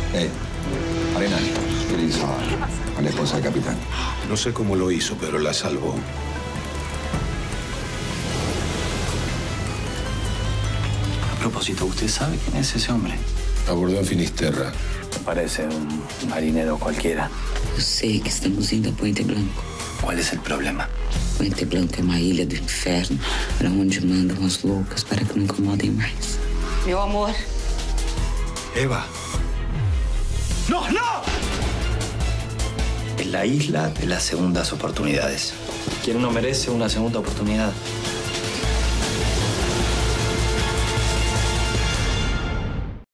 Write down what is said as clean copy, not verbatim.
Arenal, ¿qué le hizo a la esposa del capitán? No sé cómo lo hizo, pero la salvó. A propósito, ¿usted sabe quién es ese hombre? Abordó en Finisterra. Me parece un marinero cualquiera. Eu sei que estamos indo a Puente Blanco. ¿Cuál es el problema? Puente Blanco é uma ilha do inferno para onde mandam as loucas para que não incomodem mais. Meu amor. Eva. ¡No, no! Es la isla de las segundas oportunidades. ¿Quién no merece una segunda oportunidad?